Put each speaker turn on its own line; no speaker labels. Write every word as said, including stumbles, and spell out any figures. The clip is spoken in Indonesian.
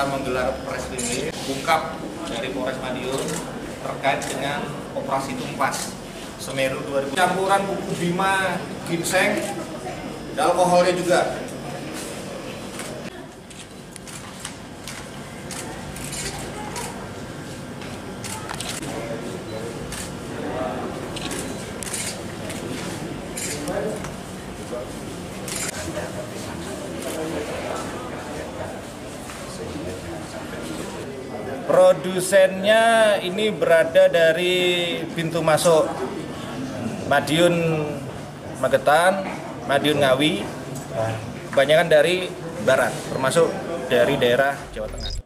kita menggelar press release ungkap dari Polres Madiun terkait dengan operasi tumpas Semeru dua ribu. Campuran buku bima, ginseng, dan alkoholnya juga.
Produsennya ini berada dari pintu masuk Madiun Magetan, Madiun Ngawi, kebanyakan dari barat, termasuk dari daerah Jawa Tengah.